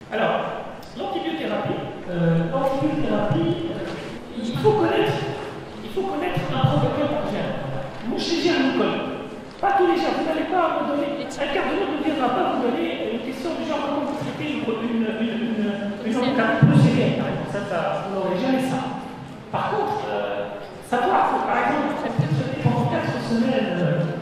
Alors, l'antibiothérapie, il faut connaître un protocole par germe. Moi, chez Germicole, pas tous les germes, vous n'allez pas me donner, un cardiologue ne viendra pas vous donner une question du genre comment vous traitez une endocarditis procédure, par exemple. Ça, vous n'aurez jamais ça. Par contre, savoir que, par exemple, pendant 4 semaines,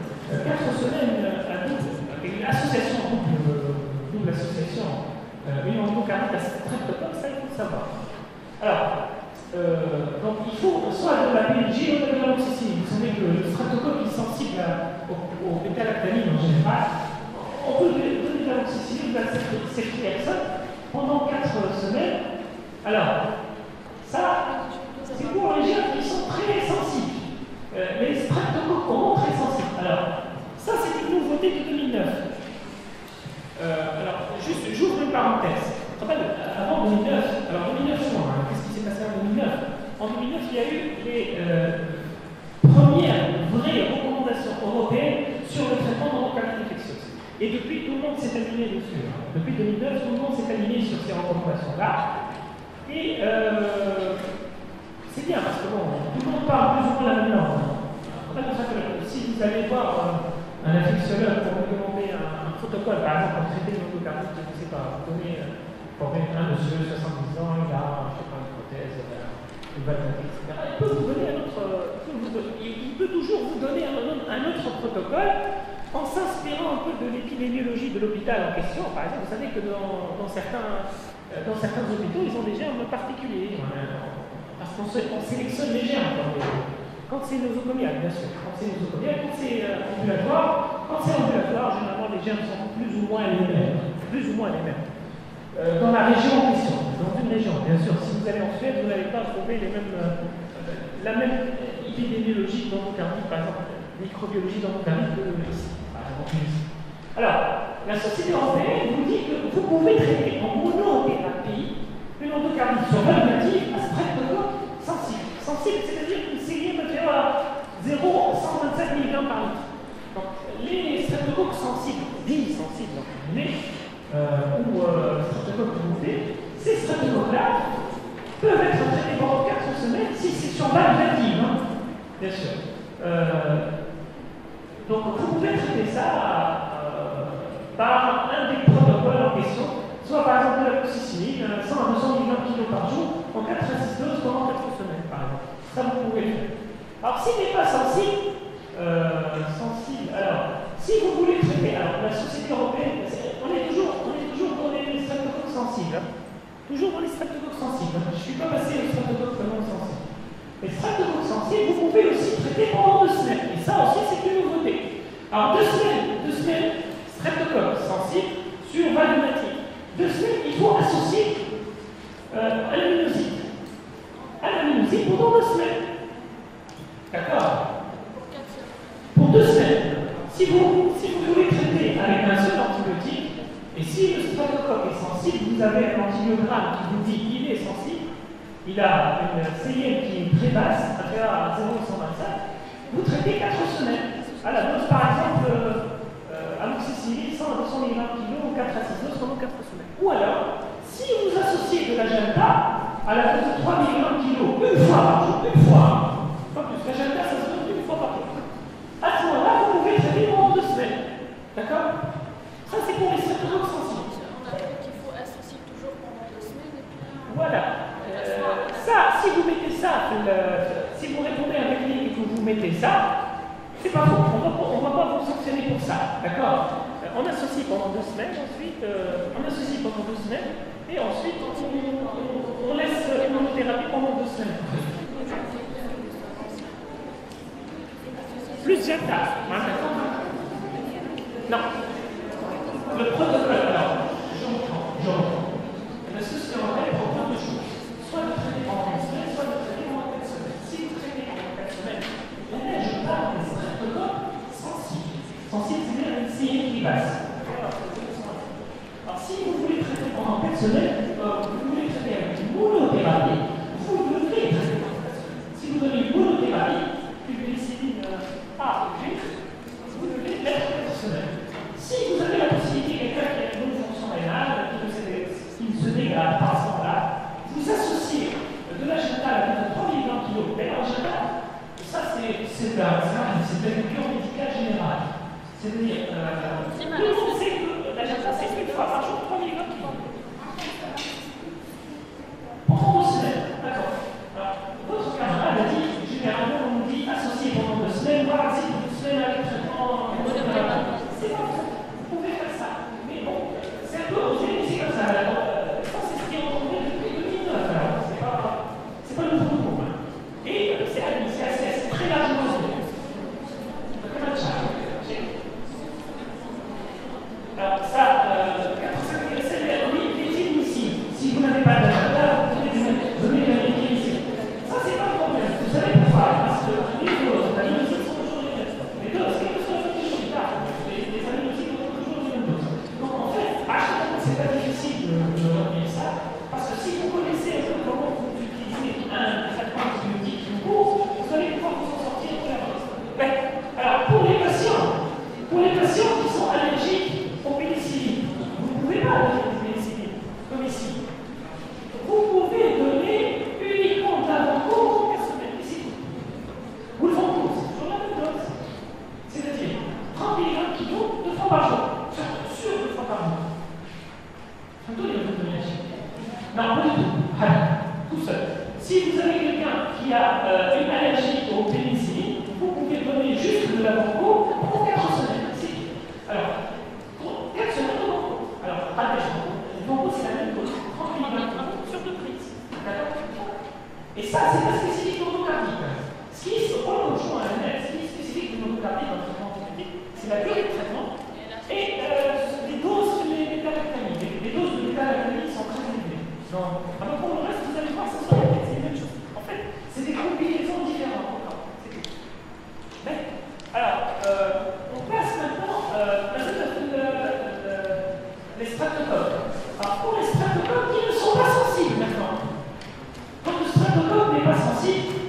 une association, double association, une endocardite à streptocoque, ça il faut le savoir. Alors, donc il faut soit de la PNG ou de l'amoxicilline. Vous savez que le streptocoque est sensible aux bêta-lactamines en général. On peut donner de l'amoxicilline, de la ceftriaxone pendant 4 semaines. Alors, ça, c'est pour les gens qui sont très sensibles. Les streptocoques sont très sensibles. Alors, ça c'est une nouveauté de 2009. Alors, juste, j'ouvre une parenthèse. Avant 2009, alors 2009, qu'est-ce qui s'est passé en 2009? En 2009, il y a eu les premières vraies recommandations européennes sur le traitement d'endocardite infectieuse. Et depuis, tout le monde s'est aligné dessus. Depuis 2009, tout le monde s'est aligné sur ces recommandations-là. Et c'est bien parce que bon, tout le monde parle plus ou moins la même langue. Si vous allez voir un infectiologue pour vous demander un protocole, par exemple, pour traiter une endocardite, je ne sais pas, vous donnez un monsieur de 70 ans, il a, je sais pas, une prothèse, une valve, etc. Il peut toujours vous donner un autre protocole en s'inspirant un peu de l'épidémiologie de l'hôpital en question. Par exemple, vous savez que dans certains hôpitaux, ils ont des germes particuliers. Parce qu'on sélectionne les germes quand c'est nosocomial, bien sûr. Quand c'est nosocomial, quand c'est ambulatoire, généralement les germes sont plus ou moins les mêmes. Dans la région en question, dans une région, bien sûr. Si vous allez en Suède, vous n'allez pas trouver la même épidémiologie d'endocardite, par exemple, microbiologie d'endocardite que ici, par exemple. Alors, la Société européenne vous dit que vous pouvez traiter en monothérapie une endocardite survalvative à streptocoque sensible. Sensible, c'est-à-dire une série inférieure à 0,125 mg par litre. Donc, les streptocoques sensibles, dits sensibles, ou streptocoques montés, ces streptocoques-là peuvent être traités pendant 4 semaines si c'est sur valvative, bien sûr. Donc, vous pouvez traiter ça par un des protocoles en question, soit par exemple de la l'amoxicilline, 100 à 200 mg kg par jour, en 4 à 6 doses pendant 4 semaines, par exemple. Ça, vous pouvez le faire. Alors, s'il n'est pas sensible, alors, si vous voulez traiter, alors la Société européenne, on est toujours dans les streptocoques sensibles. Toujours dans les streptocoques sensibles. Je ne suis pas passé aux streptocoques non sensibles. Les streptocoques sensibles, vous pouvez aussi traiter pendant 2 semaines. Et ça aussi, c'est une nouveauté. Alors, 2 semaines, streptocoques sensibles sur valvumatique. 2 semaines, il faut associer à l'aminoside. Pendant 2 semaines. D'accord? Pour 2 semaines. Si vous voulez traiter avec un seul antibiotique, et si le streptocoque est sensible, vous avez un antibiogramme qui vous dit qu'il est sensible, il a une CIM qui est très basse, inférieure à 0,125, vous traitez 4 semaines. À la dose, par exemple, amoxicilline, 100 à 200 mg kg, 4 à 6 doses pendant 4 semaines. Ou alors, si vous associez de l'agenda à la dose de 3 mg kg, une fois par jour, pas plus, l'agenda, ça se donne une fois par jour. À ce moment-là, vous pouvez traiter pendant 2 semaines. D'accord? Ça, c'est pour les streptocoques sensibles. On a dit qu'il faut associer toujours pendant 2 semaines. Et puis, voilà. Ça, si vous mettez ça, si vous répondez à la clinique et que vous mettez ça, c'est pas faux. On va pas vous sanctionner pour ça. D'accord? On associe pendant 2 semaines, ensuite, et ensuite, on laisse l'immunothérapie pendant 2 semaines. Plus Jetta. Non. Le protocole, alors, j'entends. La société européenne propose 2 choses. Soit de traiter pendant 1 semaine, soit de traiter pendant 4 semaines. Si vous traitez pendant 4 semaines, là, je parle des streptocoques sensibles. Sensibles, c'est-à-dire une série qui basse. Alors, si vous voulez traiter pendant 4 semaines, vous voulez traiter avec une monothérapie, vous devez traiter pendant 4 semaines. Si vous donnez une monothérapie, une pénicilline A ou G, vous devez mettre 4 semaines. Si vous avez la possibilité, quelqu'un qui a une bonne fonction rénale, qui ne par jour. Sur 2 fois par jour. Bientôt, il va vous donner un chiffre. Non, pas du tout. Tout seul. Si vous avez quelqu'un qui a une allergie au pénicilline, vous pouvez donner juste de la banco pour 4 semaines. Alors, pour 4 semaines de banco. Alors, attention, le banco c'est la même chose. 30 mg sur 2 prises. D'accord? Et ça, c'est pas spécifique au myocardique. Ce qui est pour le conjoint à la ce qui est spécifique au myocardique dans le traitement orthopédique, c'est la durée de traitement et les doses de méthalactamine. Les doses de méthalactamine sont très élevées. Donc, pour le reste, vous allez voir, c'est la même chose. En fait, c'est des combinaisons différentes. Mais, alors, on passe maintenant les streptocoques. Alors, pour les streptocoques, ils ne sont pas sensibles maintenant. Quand le streptocoque n'est pas sensible,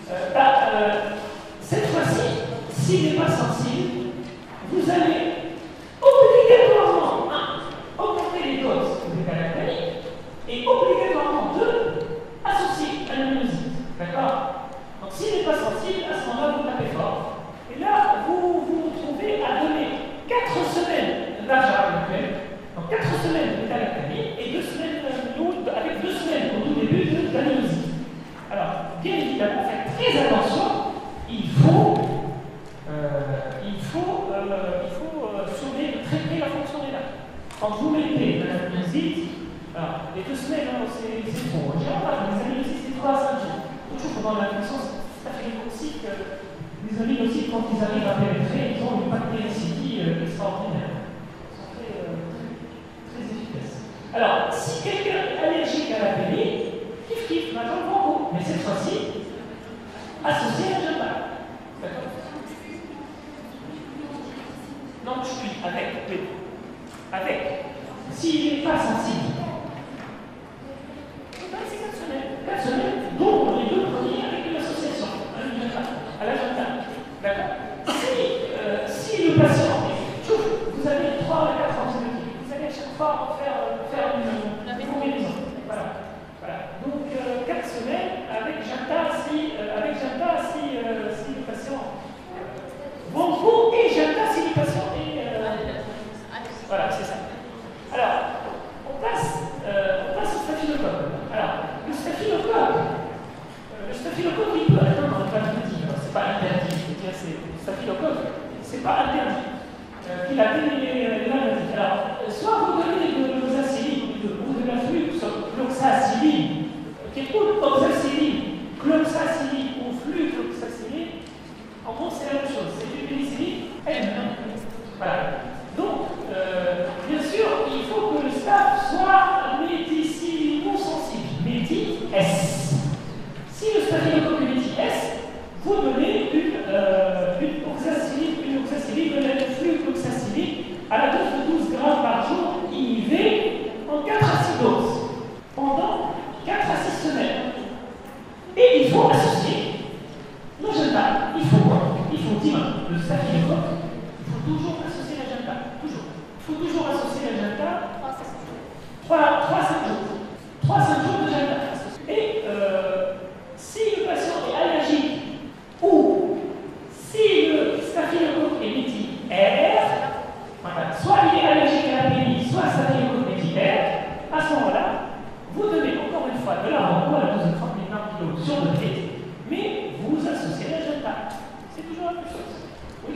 cette fois-ci, s'il n'est pas sensible, vous allez obligatoirement, augmenter les doses de méthalactamine et obligatoirement, 2, associer à l'immunosite. D'accord? Donc, s'il n'est pas sensible, à ce moment-là, vous tapez fort. Et là, vous vous trouvez à donner 4 semaines d'argent. Donc 4 semaines de méthalactamine et 2 semaines avec 2 semaines au tout début d'amylosine. Alors, bien évidemment, faites très attention, il faut surveiller, traiter la fonction rénale. Quand vous mettez de l'amylosine, alors les 2 semaines, c'est trop. Généralement, les amylosides, c'est 3 à 5 jours. Toujours pendant la naissance, ça fait aussi que les amylosides, quand ils arrivent à pénétrer, ils ont une bactéricide extraordinaire. Alors, si quelqu'un est allergique à la pénicilline, kiff, maintenant le banco. Mais cette fois-ci, associé à la jambal. D'accord? Non, je suis avec. Oui. Avec. S'il n'est pas sensible, c'est 4 semaines. 4 semaines, dont les 2 premiers avec une association à la jambal. D'accord? Si le patient, vous avez 3 à 4 antibiotiques, vous allez à chaque fois faire une combinaison. Voilà. Donc 4 semaines avec Janta si le patient banco et Janta si le patient est voilà, c'est ça. Alors, on passe au staphylocoque. Alors, le staphylocoque, il peut atteindre le paludisme. C'est pas interdit. Je veux dire, le staphylocoque, c'est pas interdit. Il a des maladies. Alors, soit vous donnez de l'oxacilline ou de la flucloxacilline, qui est oxacilline, cloxacilline ou flucloxacilline, en gros, c'est la même chose. C'est du pénicilline elle-même. Voilà. Donc, bien sûr, il faut que le staff soit médicilino-sensible. Médi-S. Si le staphylocoque est médi-S, vous donnez une oxacilline de la flucloxacilline à la dose de 12 grammes par jour inhibée en 4 à 6 doses pendant 4 à 6 semaines. Et il faut associer l'agenda. Il faut quoi? Il faut dire le staphylocoque. Il faut toujours associer l'agenda. Toujours. Il faut toujours associer l'agenda 3 à 5 jours. 3 à 5 jours d'agenda. Et si le patient est allergique ou si le staphylocoque est médi-R, soit il est allergique à la pénicilline, soit staphylocoque médi-R, à ce moment-là, vous donnez encore une fois de la banco à la dose de 30 mg sur le trait, mais vous associez l'agenda. C'est toujours la même chose. Oui.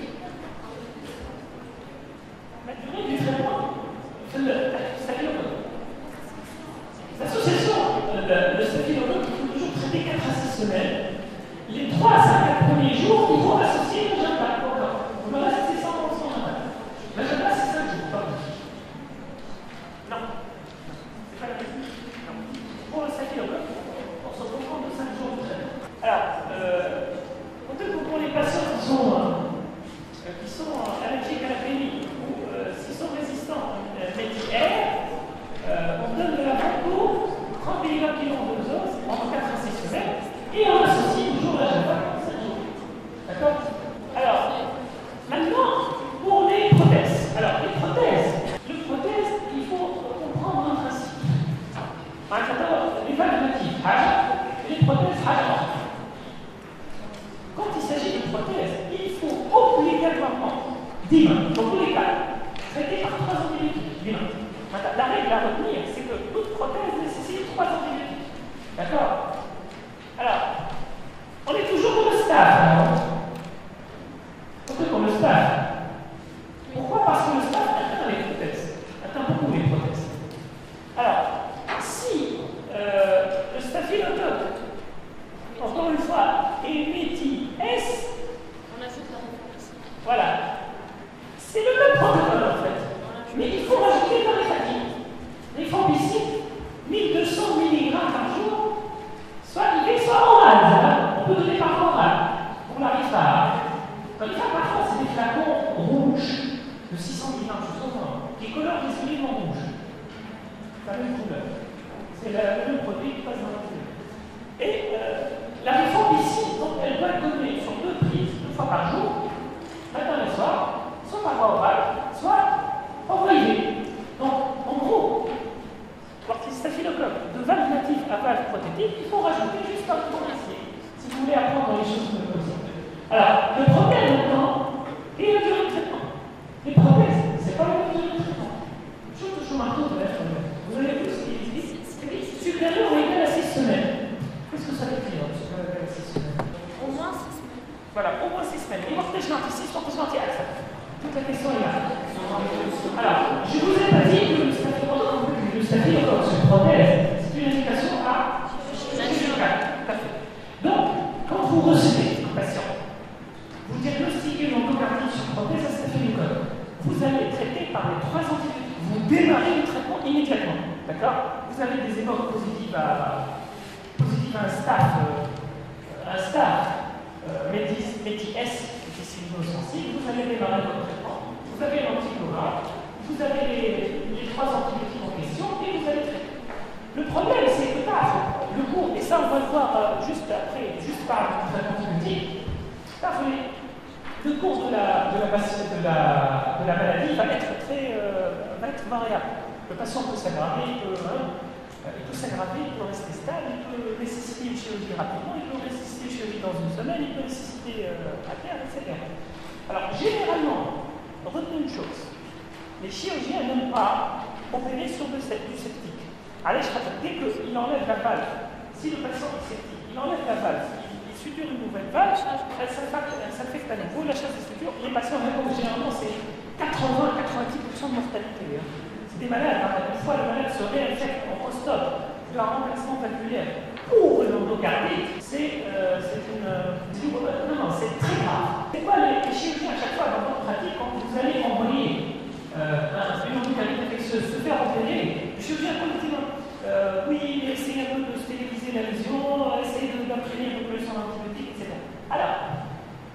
La durée du traitement, c'est le staphylocoque. L'association, le staphylocoque, il faut toujours traiter 4 à 6 semaines. Les 3 à 5 premiers jours, il faut associer l'agenda. Encore. Le reste, c'est 100% l'agenda. L'agenda, c'est 5 jours, pardon. Non. C'est pas la même chose. Non. Pour le staphylocoque, on se comprend de 5 jours de traitement. Alors, pour les patients qui sont allergiques à la pénicilline ou s'ils sont résistants à médi-R, on donne de la banco 30 mg de dose pendant 4 à 6 semaines et on associe toujours l'agenda pendant 5 jours. D'accord? Alors, maintenant, pour les prothèses. Alors, les prothèses, il faut comprendre un principe. Les valvulatives, les prothèses, quand il s'agit de prothèses, il faut obligatoirement dire, dans tous les cas, l'humain. La règle à retenir, c'est que toute prothèse nécessite 3 antibiotiques. D'accord? Alors, on est toujours dans le stade. Surtout pour le stade. Pourquoi? Parce que le stade atteint les prothèses. Atteint beaucoup les prothèses. Alors, si le staphylocoque, encore une fois, est métis, On ajoute la référence. voilà. C'est le même protocole en fait. Mais il faut rajouter dans les fatigues. Les forbicides, 1200 mg par jour, soit IV, soit oral. On peut donner par oral. On n'arrive pas. Comme ça, parfois, c'est des flacons rouges de 600 mg, qui colorent les olives en rouge. La même couleur. C'est le même produit qui passe dans la couleur. Et la rifampicine, donc, elle doit être donnée sur 2 prises, 2 fois par jour, matin et soir, soit par voie orale, soit par voie IV. Donc, en gros, lorsqu'il s'agit de valve native à valve prothétique, il faut rajouter juste un policier, si vous voulez apprendre les choses comme ça. Alors, le problème maintenant est la durée de traitement. Les prothèses, c'est pas la même durée de traitement. Je marteau de la semaine. Vous avez vu ce qu'ils disent? Supérieur ou égal à 6 semaines. Qu'est-ce que ça veut dire, supérieur ou égal à 6 semaines? Au moins 6 semaines. Voilà, au moins 6 semaines. Et votre déjeuner ici, sur votre chantier, toute la question est là. Alors, je vous ai pas dit que le staphylocoque se prothèse, c'est une indication à chirurgicale. Tout à fait. Donc, quand vous recevez un patient, vous diagnostiquez une endocardite sur prothèse à staphylocoque, vous allez traiter par les 3 antibiotiques. Vous démarrez le traitement immédiatement. D'accord? Vous avez des époques positives à un stade métis-S, sensible, vous allez démarrer votre traitement, vous avez l'anticoagulant, vous avez les 3 antibiotiques en question et vous allez traiter. Le problème, c'est que le cours, et ça on va le voir juste après, juste par le traitement antibiotique, le cours de la maladie va être variable. Le patient peut s'aggraver, il peut rester stable, il peut nécessiter une chirurgie rapidement, il peut nécessiter une chirurgie dans une semaine, il peut nécessiter à terme, etc. Alors, généralement, retenez une chose, les chirurgiens n'aiment pas opérer sur du septique. Allez, dès qu'il enlève la valve, si le patient est septique, il enlève la valve, il suture une nouvelle valve, elle s'affecte à nouveau, la chasse de suture, les patients répondent généralement, c'est 80-90% de mortalité. C'est des malades, une fois le malade se réinfecte en post-op d'un remplacement valvulaire pour l'endocardite, c'est très grave. C'est quoi les chirurgiens à chaque fois dans votre pratique, quand vous allez envoyer une endocardite infectieuse se faire opérer, le chirurgien collectivement, oui, essayez un peu de stériliser la lésion, essayez d'imprimer un peu plus son antibiotique, etc. Alors,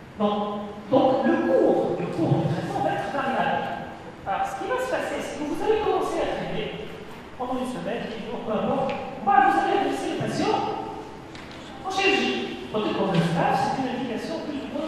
donc le cours du traitement va être variable. Alors, ce qui va se passer, c'est que vous allez commencer à traiter pendant une semaine, 10 jours, peu importe. Vous allez laisser le patient en chirurgie. Peut-être qu'on le stade, c'est une indication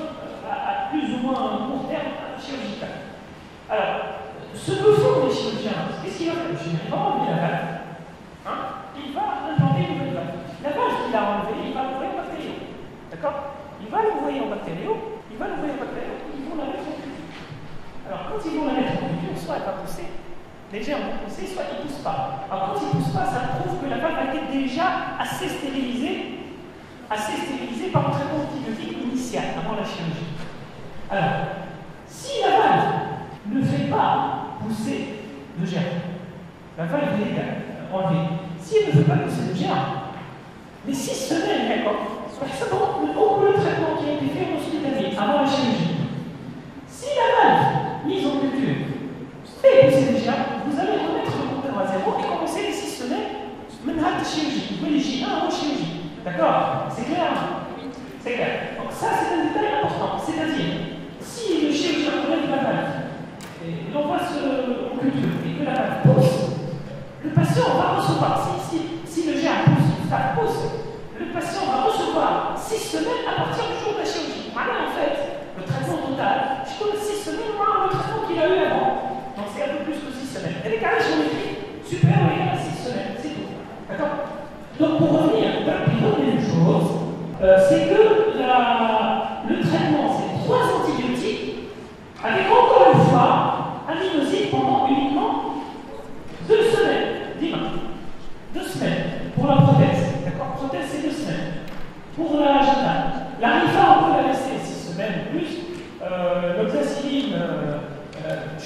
à plus ou moins court terme chirurgicale. Alors, ce que font les chirurgiens, qu'est-ce qu'il va faire? Le chirurgien va enlever la valve. Il va implanter une nouvelle valve. La valve qu'il a enlevée, il va l'envoyer en bactério. D'accord? Il va l'envoyer en bactério, ils vont la mettre en culture. Alors, quand ils vont la mettre en culture, soit elle va pousser, les germes vont pousser, soit ils ne poussent pas. Alors, quand ils ne poussent pas, ça prouve que la valve a été déjà assez stérilisée par un traitement antibiotique initial, avant la chirurgie. Alors, si la valve ne fait pas pousser de germes, la valve est enlevée. Si elle ne fait pas pousser de germes, les 6 semaines, d'accord, au le traitement qui a été fait en hospitalier avant la chirurgie. Si la valve mise en culture fait pousser des germes, vous allez remettre le compteur à 0 et commencer les 6 semaines menhat de chirurgie. Vous voyez, J1 avant chirurgie. D'accord? C'est clair? C'est clair. Donc ça, c'est un détail important. C'est-à-dire, si le chirurgien enlève la valve et l'envoie en culture et que la valve pousse, le patient va recevoir, si le germe pousse, ça pousse, le patient va recevoir 6 semaines à partir du jour de la chirurgie. Voilà, en fait, le traitement total, je connais 6 semaines, moins le traitement qu'il a eu avant. Donc c'est un peu plus que 6 semaines. Et les carrés géométriques, super, oui, 6 semaines, c'est tout. D'accord? Donc pour revenir, une chose, c'est que le traitement, c'est 3 antibiotiques, avec encore une fois, aminoside pendant uniquement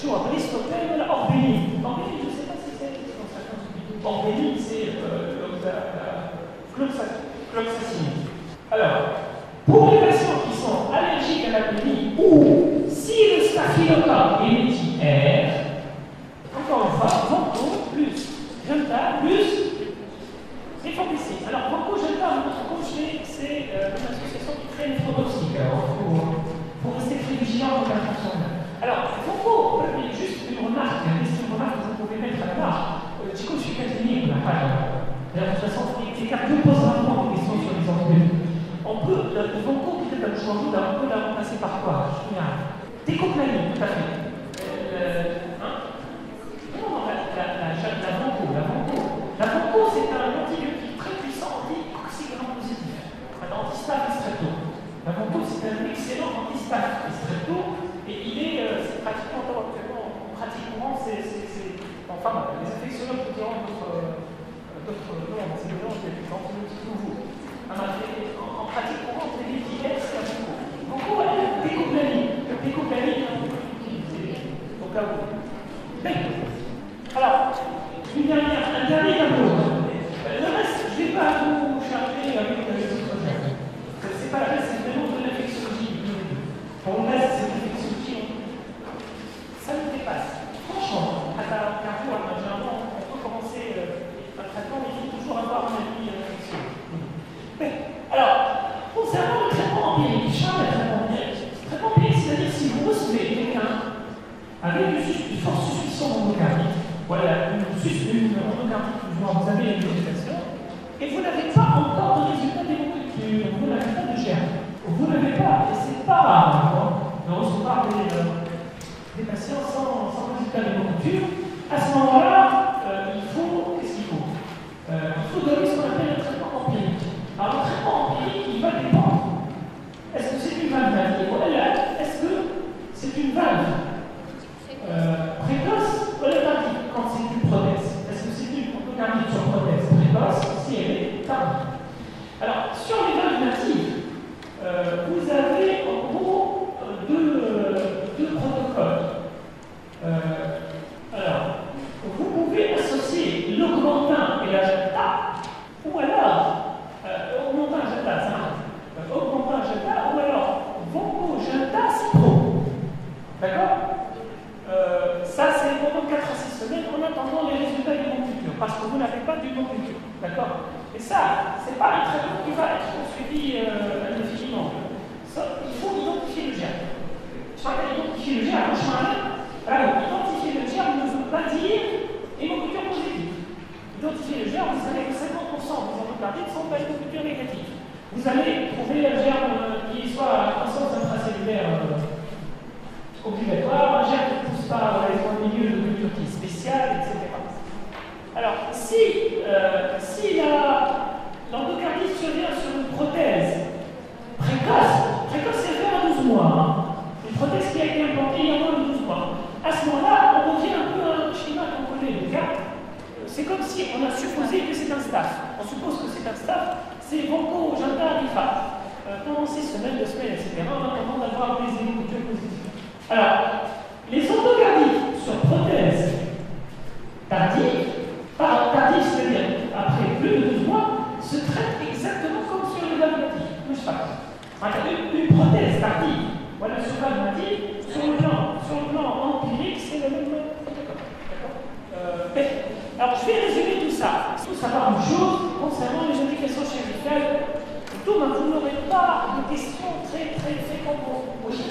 شو أرسطوطل ولا أوربيلي؟ أوربيلي je ne sais pas si c'est Orbélie, c'est cloxacine. Alors, pour les patients qui sont allergiques à la pénicilline ou si le staphylocoque est métier, encore une fois, Vanco plus Genta plus rifampicine. Alors, Vanco Genta, notre coach, c'est une association qui crée néphrotoxique. Alors, il faut rester très vigilant dans la fonction. Alors, Vanco, juste une remarque, une remarque que vous pouvez mettre à la marge. Chico, je suis catholique, on n'a pas. De toute façon, les cardio posent vraiment des questions sur les antibiotiques. On peut, le Vanco qui était un changement, on peut la remplacer par quoi? Décoplaline, tout à fait. La Vanco, c'est un antibiotique très puissant anti-oxygram positif, un anti-staph et strepto. La Vanco, c'est un excellent anti-staph et strepto, et c'est pratiquement actuellement en pratique courante, enfin, les infectiologues vous diront d'autres noms, c'est des gens qui ont antibiotiques nouveaux. En pratique courante, les étiquettes, c'est la Vanco. Vanco, elle est décoplaline. Décoplaline, on peut l'utiliser au cas où. Mais, alors, un dernier tableau. Le reste, je ne vais pas vous charger avec les autres choses. C'est pas la reste, c'est vraiment de l'infectiologie. Pour le reste, c'est de l'infectiologie. Ça nous dépasse. Franchement, à la cardio, généralement, on peut commencer un traitement, mais il faut toujours avoir un avis infectieux. Alors, concernant le traitement empirique, le traitement empirique, c'est-à-dire si vous recevez quelqu'un avec une forte suspicion d'endocardite, voilà, une endocardite, vous avez une végétation, et vous n'avez pas encore de résultat d'hémoculture, vous n'avez pas de germe, vous n'avez pas, et c'est pas rare de recevoir des patients sans résultat d'hémoculture. À ce moment-là, qu'est-ce qu'il faut? Il faut donner ce qu'on appelle un traitement empirique. Alors, le traitement empirique, il va dépendre. Est-ce que c'est une valve valve? Est-ce que c'est une valve précoce ou tardive quand c'est une prothèse? Est-ce que c'est une endocardite sur prothèse précoce si elle est tardive? Alors, sur les valves natives, vous avez en gros deux protocoles. Alors, vous pouvez associer l'augmentin et la jeta, ou alors augmentin jeta, augmentin jeta, ou alors Vanco jeta cipro. D'accord? Ça, c'est pendant 4 à 6 semaines en attendant les résultats du non-culture, parce que vous n'avez pas du non-culture. D'accord? Et ça, c'est pas un traitement qui va être suivi indéfiniment. Il faut identifier le germe. Chacun identifie le germe, alors, identifier le germe ne veut pas dire hémoculture positive. Identifier le germe, vous savez que 50% des endocardites sont pas hémoculture négative. Vous allez trouver un germe qui soit à croissance intracellulaire obligatoire, un germe qui ne pousse pas dans les points de milieu de culture qui est spéciale, etc. Alors, si l'endocardite survient sur une prothèse précoce c'est vers 12 mois, une prothèse qui a été implantée il y a moins de 12 mois. À ce moment-là, on revient un peu à un schéma qu'on connaît déjà. C'est comme si on a supposé que c'est un staph. On suppose que c'est un staph, c'est Vanco, Genta, Rifa. Pendant 6 semaines, 2 semaines, etc., en attendant d'avoir des hémocultures positives. Alors, les endocardites sur prothèse tardive, c'est-à-dire après plus de 12 mois, se traitent exactement comme sur les valves natives. N'est-ce pas? Une prothèse tardive, voilà, sur valve native, sur le plan empirique, c'est le même protocole. Alors, je vais résumer tout ça. Il faut savoir une chose concernant les indications chirurgicales. Tout, vous n'aurez pas de questions très fréquentes pour vous poser.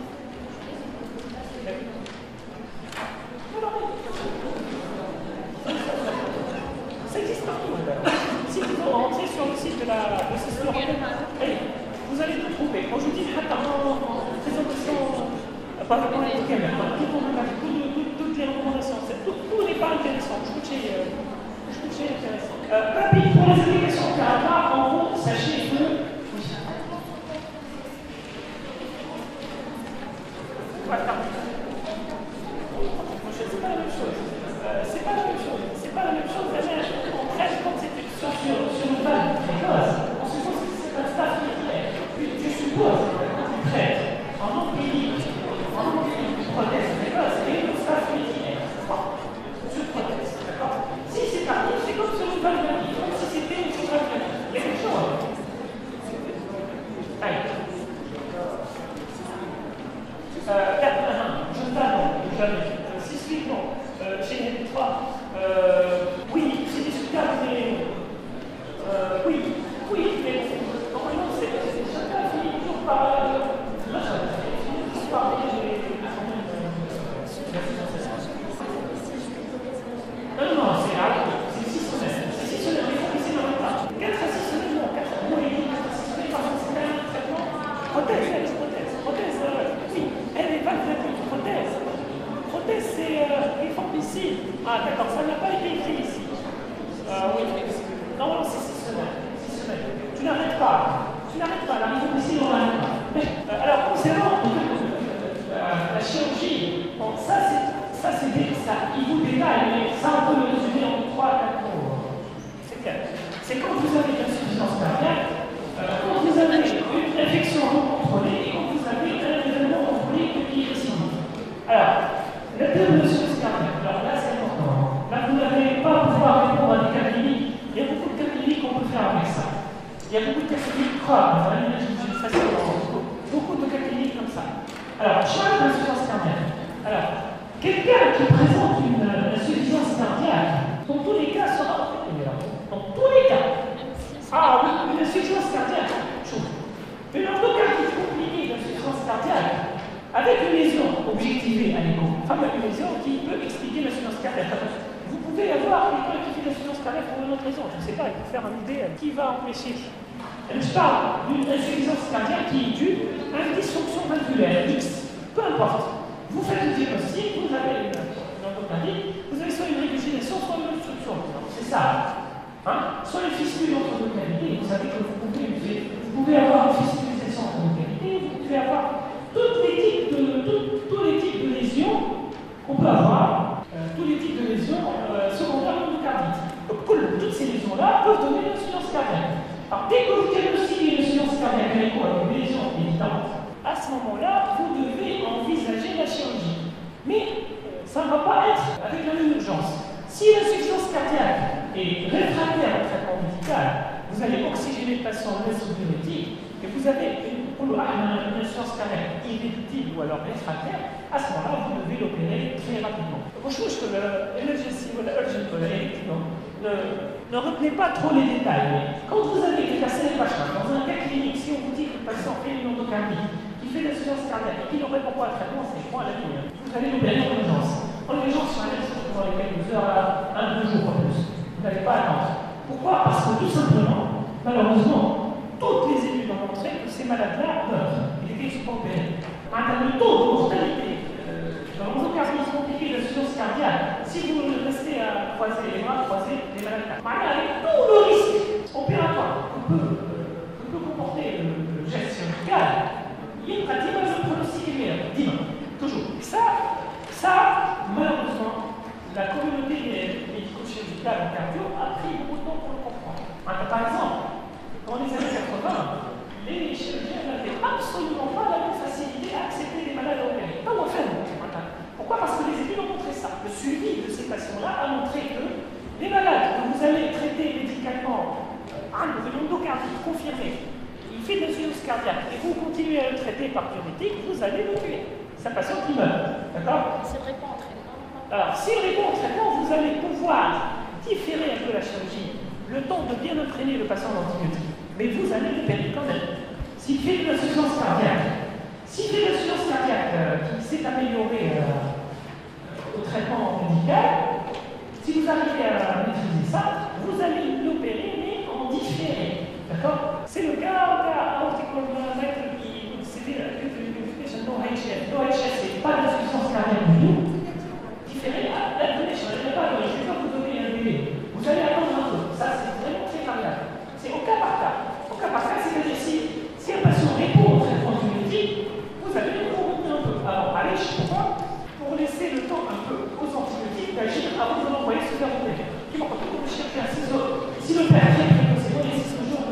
Ça existe partout. Si vous rentrez sur le site de la société européenne, vous allez tout trouver. Moi, je vous dis, en présentation, pas vraiment les caméras, toutes les recommandations, tout n'est pas intéressant. Je vous dis intéressant. Rapide pour les indications caractères, en gros, sachez que. Voilà. C'est pas la même chose. C'est pas la même chose. On traite comme c'était sur une valve précoce. On suppose que c'est un staph qui est clair. Tu supposes que tu traites en empirique, une prothèse spécifiquement chez les 3, oui, c'est discutable, mais oui, mais normalement, chacun finit toujours par non, c'est rare, c'est 6 semaines. C'est 6 semaines, mais il faut que c'est dans le temps. 4 à 6 semaines, non, 4 à 6 semaines, parce que c'est un traitement. Prothèse, oui, elle n'est pas gratuite, prothèse. Prothèse, c'est rifampicine. Ah, d'accord, ça n'a pas été écrit ici. Oui, non, c'est 6 semaines. 6 semaines. Tu n'arrêtes pas, la rifampicine, on n'arrête pas. Alors, concernant la chirurgie, bon, il vous détaille, mais ça, on peut le résumer en 3-4 mots. C'est clair. C'est quand vous avez une insuffisance cardiaque, quand vous avez une infection non contrôlée et quand vous avez un événement contrôlé qui est récidive. Alors, le terme de insuffisance cardiaque, alors là, c'est important. Là, vous n'allez pas pouvoir répondre à des cas cliniques. Il y a beaucoup de cas cliniques qu'on peut faire avec ça. Il y a beaucoup de cas cliniques graves. Beaucoup de cas cliniques comme ça. Alors, choix d'insuffisance cardiaque. Alors, quelqu'un qui présente une insuffisance cardiaque, dans tous les cas, sera opéré. Dans tous les cas. Ah oui, une insuffisance cardiaque. Une endocardite compliquée d'insuffisance cardiaque, avec une lésion objectivée à l'écho, enfin une lésion qui peut expliquer l'insuffisance cardiaque. Vous pouvez avoir quelqu'un qui fait l'insuffisance cardiaque pour une autre raison. Je ne sais pas, il faut faire un idée qui va empêcher. Je parle d'une insuffisance cardiaque qui est due à une dysfonction valvulaire X. Peu importe. Vous faites le diagnostic, vous avez une endocardite, vous avez soit une régurgitation, soit une obstruction. C'est ça. Hein? Soit une fistule entre deux cavités, vous savez que vous pouvez avoir une fistulisation entre deux cavités, vous pouvez avoir tous les types de lésions qu'on peut avoir, tous les types de lésions secondaires d'endocardite. Donc toutes ces lésions-là peuvent donner une insuffisance cardiaque. Alors dès que vous diagnostiquez une insuffisance cardiaque avec une lésion évidente, à ce moment-là, vous devez envisager la chirurgie. Mais ça ne va pas être avec la même urgence. Si l'insuffisance cardiaque est réfractaire au traitement médical, vous allez oxygéner le patient nasodiurétique et vous avez une insuffisance cardiaque irréductible ou alors réfractaire, à ce moment-là, vous devez l'opérer très rapidement. Donc, je trouve que l'emergency ou l'urgent ne retenez pas trop les détails. Mais quand vous avez des cassés les machins, dans un cas clinique, si on vous dit que le patient fait une endocardite, qui fait l'insuffisance cardiaque et qui ne répond pas au traitement, c'est quoi la ligne? Vous allez l'opérer en urgence. En urgence, sur un exercice pendant les quelques heures à 1-2 jours, pas plus. Vous n'allez pas attendre. Pourquoi? Parce que tout simplement, malheureusement, toutes les études ont montré que ces malades-là meurent. Et les sont pas opérés. Le taux de mortalité dans l'endocardite compliquée de l'insuffisance cardiaque, si vous restez à croiser les bras, croiser les malades, avec tout le risque opératoire que peut comporter le geste chirurgical, il y a pratiquement un pronostic meilleur, toujours. Et ça, malheureusement, la communauté médico-chirurgicale en cardio a pris beaucoup de temps pour le comprendre. Par exemple, dans les années 80, les chirurgiens n'avaient absolument pas la même facilité à accepter les malades opérés. Pas au fait. Pourquoi? Parce que les études ont montré ça. Le suivi de ces patients-là a montré que les malades que vous allez traiter médicalement, une endocardite confirmée, il fait de l'insuffisance cardiaque et vous continuez à le traiter par diurétique, vous allez le tuer. C'est un patient qui meurt. D'accord? S'il répond au traitement. Alors, s'il répond au traitement, vous allez pouvoir différer un peu la chirurgie, le temps de bien entraîner le patient en antibiotique. Mais vous allez le perdre quand même. S'il fait de l'insuffisance cardiaque, qui s'est amélioré au traitement médical, si vous arrivez à maîtriser ça, vous allez l'opérer, mais en différé. D'accord? C'est le cas qui c'est l'OHF. L'OHF, c'est pas l'insuffisance cardiaque du tout. Différé, je ne vais pas vous donner un délai. Vous allez attendre un peu. Ça, c'est vraiment très variable. C'est au cas par cas. Au cas par cas, c'est-à-dire si un patient répond au traitement diurétique, vous allez le remonter un peu. Alors, allez chez moi pour laisser le temps un peu aux antibiotiques d'agir avant de l'envoyer se faire opérer. Qui va quand le chirurgien, si le père vient précocement, il existe toujours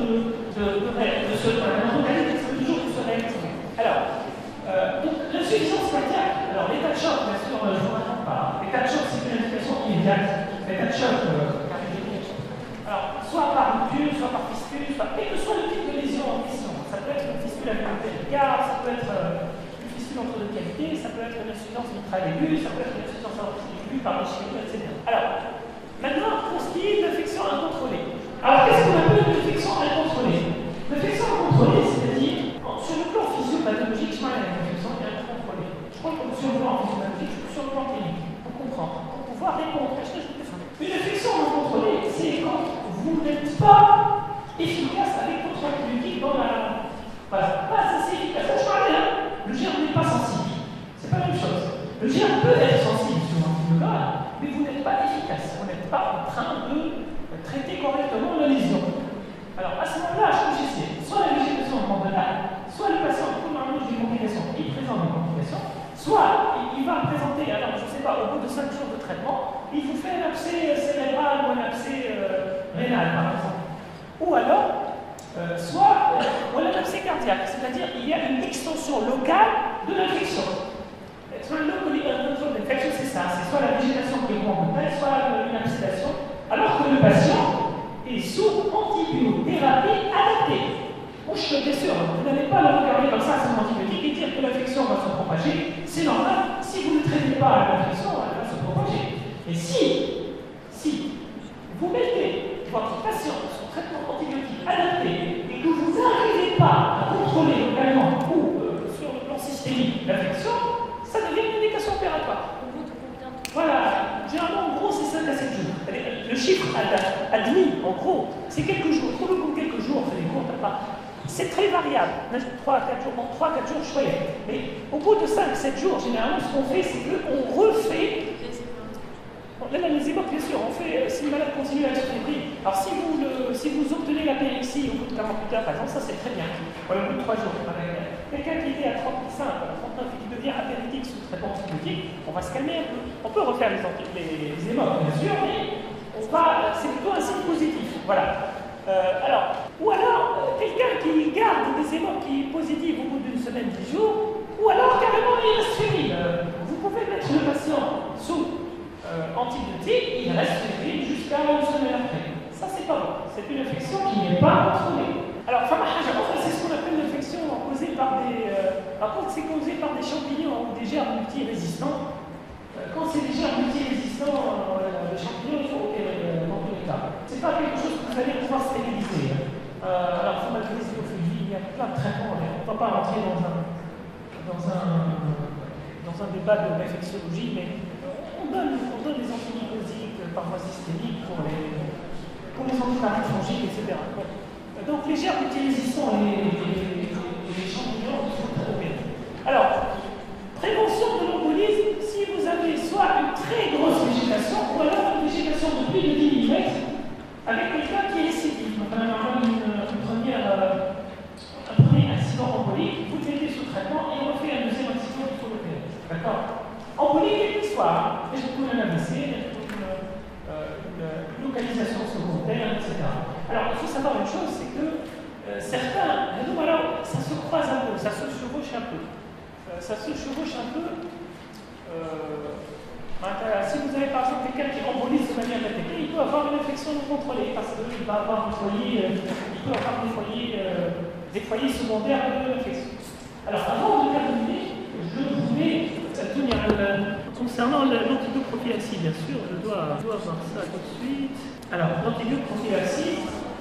alors, donc l'insuffisance cardiaque, alors l'état de choc, bien sûr, je ne vous raconte pas. L'état de choc, c'est une indication immédiate. L'état de choc cardiaque. Alors, soit par rupture, soit par fistule, quel que soit le type de lésion en question. Ça peut être une fistule à l'égard, ça peut être une fistule entre deux cavités, ça peut être une insuffisance mitrale aiguë, ça peut être une insuffisance aortique par les chimios, etc. Alors, maintenant, pour ce qui est de l'infection incontrôlée. Alors, qu'est-ce qu'on appelle une infection incontrôlée? L'infection incontrôlée, c'est-à-dire, sur le plan physiopathologique, je parle d'une infection incontrôlée. Je crois que sur le plan physiopathologique, sur le plan clinique, pour comprendre, pour pouvoir répondre à ce que je vous fais. Une infection incontrôlée, c'est quand vous n'êtes pas efficace avec votre antibiotique dans la. Pas assez efficace. Ça, je parlais, hein. Le germe n'est pas sensible. C'est pas la même chose. Le germe peut être sensible sur l'antibiotique, mais vous n'êtes pas efficace. Vous n'êtes pas en train de traiter correctement la lésion. Alors, à ce moment-là, je choisissais soit la végétation hormonale, soit le patient qui manque des complications, il présente des complications, soit il va présenter, alors je ne sais pas, au bout de 5 jours de traitement, il vous fait un abcès cérébral ou un abcès rénal, par exemple. Ou alors, soit un abcès cardiaque, c'est-à-dire il y a une extension locale de l'infection. Soit l'infection, c'est ça, c'est soit la végétation qui est complète, soit une abcédation, alors que le patient est sous antibiothérapie adaptée. Moi, bien sûr, vous n'allez pas le regarder comme ça sans antibiotique et dire que l'infection va se propager. C'est normal, si vous ne traitez pas l'infection, elle va se propager. Et si vous mettez votre patient sous traitement antibiotique adapté et que vous n'arrivez pas à contrôler localement ou sur le plan systémique l'infection, ça devient une indication opératoire. Voilà, généralement en gros c'est 5 à 7 jours. Le chiffre admis, en gros, c'est quelques jours. Trop long, quelques jours, c'est des cours, c'est très variable. 3 à 4 jours, bon, 3 à 4 jours, chouette. Mais au bout de 5-7 jours, généralement, ce qu'on fait, c'est qu'on refait. L'analyse époque, bien sûr, on fait si le malade continue à être fébrile. Alors, si vous obtenez la périxie au bout de 48 heures, par exemple, ça c'est très bien. Voilà, au bout de 3 jours, quelqu'un qui était à 35, à 39 et qui devient apéritique sous traitement antibiotique, on va se calmer un peu. On peut refaire les hémos, bien sûr, mais c'est plutôt un signe positif. Voilà. Ou alors, quelqu'un qui garde des hémos qui est positif au bout d'une semaine, 10 jours, ou alors carrément il reste fébrile. Vous pouvez mettre le patient sous antibiotique, il reste fébrile jusqu'à une semaine après. Ça, c'est pas bon. C'est une infection qui n'est pas contrôlée. Alors, c'est ce qu'on appelle l'infection causée par des. Par contre, c'est causé par des champignons ou des germes multirésistants. Quand c'est des germes multirésistants, les champignons, il faut opérer dans tous les cas. C'est pas quelque chose que vous allez pouvoir stériliser. Alors, il faut malgré les hémophilie, il y a plein de traitements. On ne va pas rentrer dans un débat de l'infectiologie, mais on donne des antimycosiques par voie systémique pour les antiparasites fongiques, etc. Donc les germes multirésistants et les champignons, il faut opérer. Alors, prévention de l'embolisme, si vous avez soit une très grosse végétation, ou alors une végétation de plus de 10 mm, avec quelqu'un qui est récidive. Donc, un premier accident embolique, vous le mettez sous traitement et on refait un deuxième accident qu'il faut l'opérer. D'accord? Embolique, quel qu'il soit, mais je trouve un AVC, une localisation secondaire, etc. Alors, il faut savoir une chose, c'est que certains, alors, ça se croise un peu, ça se chevauche un peu. Si vous avez par exemple quelqu'un qui embolise de manière répétée, il peut avoir une infection non contrôlée parce qu'il va avoir des foyers secondaires de l'infection. Alors, avant de terminer, je voulais concernant l'antibioprophylaxie, bien sûr, je dois avoir ça tout de suite. Alors, l'antibioprophylaxie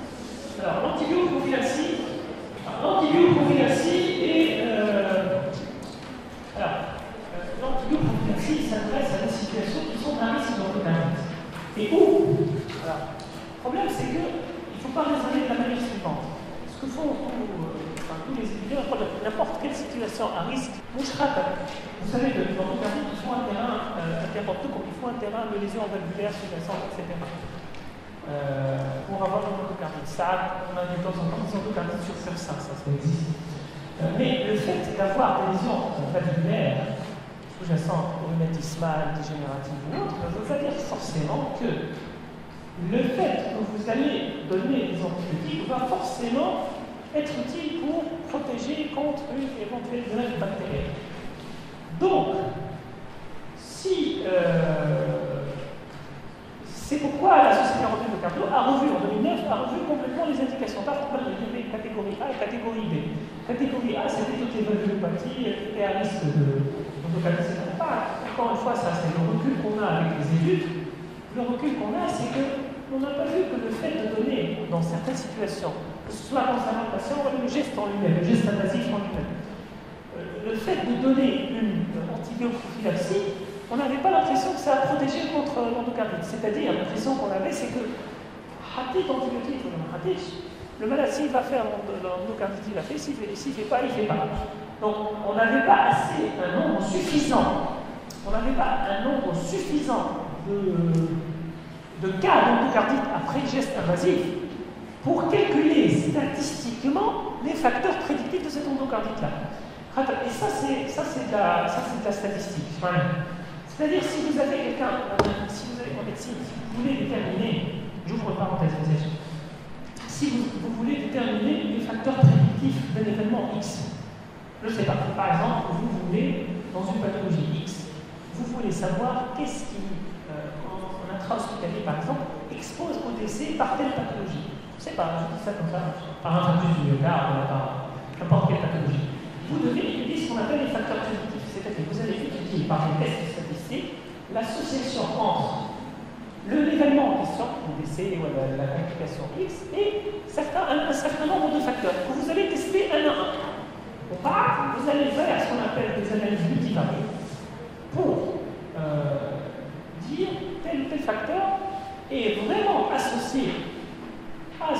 l'antibioprophylaxie s'adresse à des situations qui sont à risque d'endocarditis. Et où? Alors, le problème, c'est qu'il ne faut pas raisonner de la manière suivante. Ce que font tous les étudiants, n'importe quelle situation à risque, vous savez, l'endocardite, il faut un terrain, de lésion valvulaire sous-jacente, etc. Pour avoir une endocardite. Ça, on a de temps en temps des endocardites sur ça existe. Mais le fait d'avoir des lésions valvulaires sous-jacentes, rhumatismales, dégénératives ou autres, ne veut pas dire forcément que le fait que vous allez donner des antibiotiques va forcément être utile pour protéger contre une éventuelle greffe bactérienne. Donc, c'est pourquoi la Société européenne de cardio en 2009 a revu complètement les indications. Par contre, il y avait catégorie A et catégorie B. Catégorie A, c'était toutes les valvulopathie et à risque d'endocardite. Encore une fois, ça c'est le recul qu'on a avec les études, le recul qu'on a, c'est qu'on n'a pas vu que le fait de donner, dans certaines situations, que ce soit concernant le patient ou le geste en lui-même, le geste invasif en lui-même, le fait de donner une antibioprophylaxie, on n'avait pas l'impression que ça a protégé contre l'endocardite. C'est-à-dire, l'impression qu'on avait, c'est que antibiotique, le malade, s'il va faire l'endocardite, il a fait, s'il ne fait pas, il ne fait pas. Donc, on n'avait pas un nombre suffisant de cas d'endocardite après geste invasif pour calculer statistiquement les facteurs prédictifs de cette endocardite-là. Et ça, c'est de la statistique. C'est-à-dire, si vous avez quelqu'un, si vous avez en médecine, si vous voulez déterminer, j'ouvre une parenthèse, si vous voulez déterminer les facteurs prédictifs d'un événement X, je ne sais pas, par exemple, vous voulez, dans une pathologie X, vous voulez savoir qu'est-ce qui, en intra-hospitalier par exemple, expose au décès par telle pathologie. Je ne sais pas, je dis ça comme ça, par infarctus du myocarde, par n'importe quelle pathologie. Vous devez étudier ce qu'on appelle les facteurs prédictifs, c'est-à-dire que vous allez étudier par des tests statistiques l'association entre l'événement en question, le décès ou la complication X, et un certain nombre de facteurs que vous allez tester un à un. Vous allez faire ce qu'on appelle des analyses multivariées pour dire tel ou tel facteur est vraiment associé à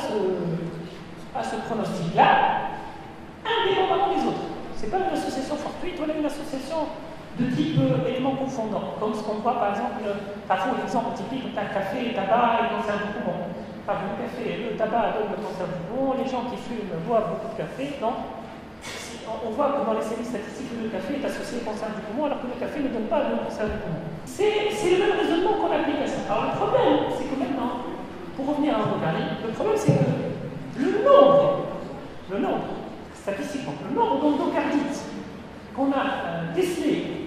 ce pronostic-là, indépendamment des autres. Ce n'est pas une association fortuite, on a une association de type élément confondant, comme ce qu'on voit par exemple, parfois l'exemple typique, le café, le tabac et le cancer du poumon. Le tabac donne le cancer du poumon, les gens qui fument boivent beaucoup de café, non? On voit que dans les séries statistiques, le café est associé au cancer du poumon, alors que le café ne donne pas le cancer du poumon. C'est le même raisonnement qu'on applique à ça. Alors le problème, c'est que maintenant, pour revenir à l'endocardite, le problème c'est que le nombre, statistiquement, le nombre d'endocardites qu'on a décelé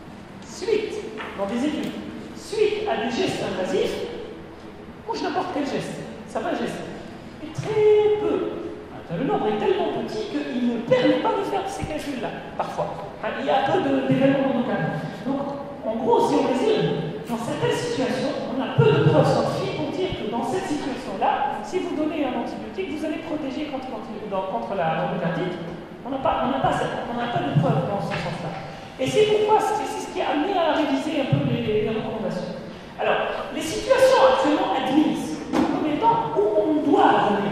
dans des études, suite à des gestes invasifs, ou n'importe quel geste, ça va geste, et très peu. Le nombre est tellement petit qu'il ne permet pas de faire ces calculs-là, parfois. Il y a peu d'événements endocardiques. Donc, en gros, si on résume, dans certaines situations, on a peu de preuves scientifiques pour dire que dans cette situation-là, si vous donnez un antibiotique, vous allez protéger contre l'endocardite. On n'a pas de preuves dans ce sens-là. Et c'est pourquoi, c'est ce qui a amené à réviser un peu les recommandations. Alors, les situations actuellement admises comme étant où on doit donner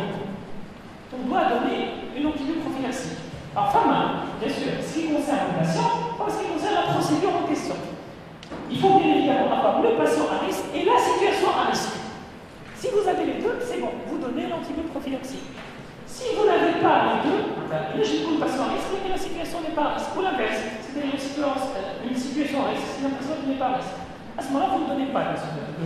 une antibioprophylaxie. Alors, bien sûr, ce qui concerne le patient, pas ce qui concerne la procédure en question. Il faut bien évidemment avoir le patient à risque et la situation à risque. Si vous avez les deux, c'est bon, vous donnez l'antibioprophylaxie. Si vous n'avez pas les deux, imaginez que le patient à risque, mais la situation n'est pas à risque. Ou l'inverse, c'est-à-dire une situation à risque, si la personne n'est pas à risque. À ce moment-là, vous ne donnez pas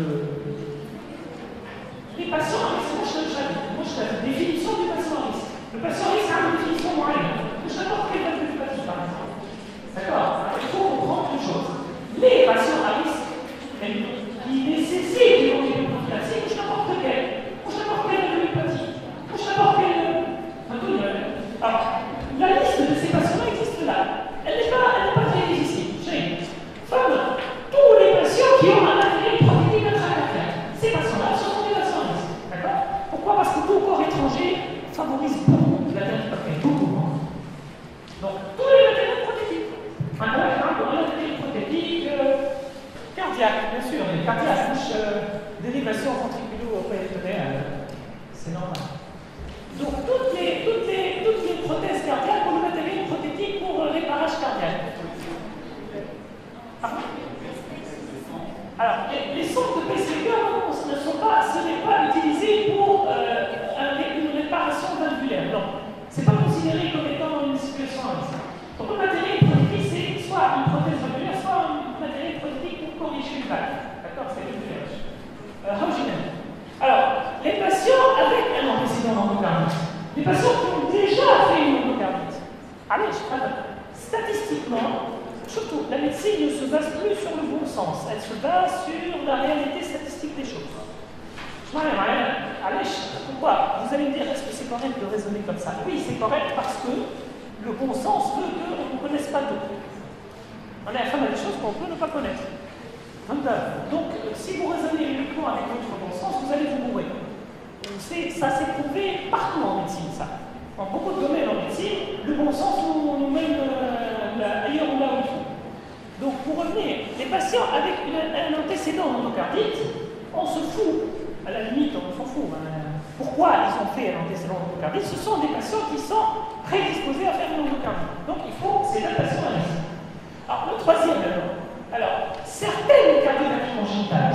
les patients à risque. Moi, je fais la définition du patient à risque. Le patient à risque a une définition moyenne. Je n'importe quel patient du patient, par exemple. D'accord? Il faut comprendre une chose. Les patients à risque, qui nécessitent une antibioprophylaxie, ou n'importe quelle homéopathie, ou n'importe quelle. Alors, la liste de ces patients-là existe là. Elle n'est pas très difficile. Tous les patients qui ont un matériel prothétique intracardiaque, ces patients-là sont des patients à risque. D'accord? Pourquoi? Parce que tout corps étranger favorise beaucoup la thérapie, beaucoup. Donc, tous les matériels prothétiques. Un matériel prothétique cardiaque, bien sûr, les cardiaques, dérivation ventriculo-péritonéale, c'est normal. Donc, toutes les prothèses cardiaques ont le matériel prothétique pour réparage cardiaque. Alors, les sondes de pacemaker ce n'est pas utilisé pour une réparation valvulaire. Non, ce n'est pas considéré comme étant une situation à risque. Donc, le matériel prothétique, c'est soit une prothèse valvulaire, soit un matériel prothétique pour corriger une valve. D'accord? C'est le village. Alors, les patients avec un antécédent d'endocardite, les patients qui ont déjà fait une endocardite, statistiquement, surtout, la médecine ne se base plus sur le bon sens, elle se base sur la réalité statistique des choses. Pourquoi? Vous allez me dire, est-ce que c'est correct de raisonner comme ça? Oui, c'est correct parce que le bon sens veut qu'on ne connaisse pas tout. On est à faire des choses qu'on peut ne pas connaître. Donc, si vous raisonnez uniquement avec votre bon sens, vous allez vous bourrer. Ça s'est prouvé partout en médecine, ça. Dans beaucoup de domaines en médecine, le bon sens nous mène ailleurs ou là où il faut. Donc, pour revenir, les patients avec un antécédent d'endocardite, on se fout, à la limite, on s'en fout. Pourquoi ils ont fait un antécédent d'endocardite? Ce sont des patients qui sont prédisposés à faire une endocardite. Donc, il faut, c'est la patient à risque. Alors, le troisième, alors, certaines cardiopathies congénitales,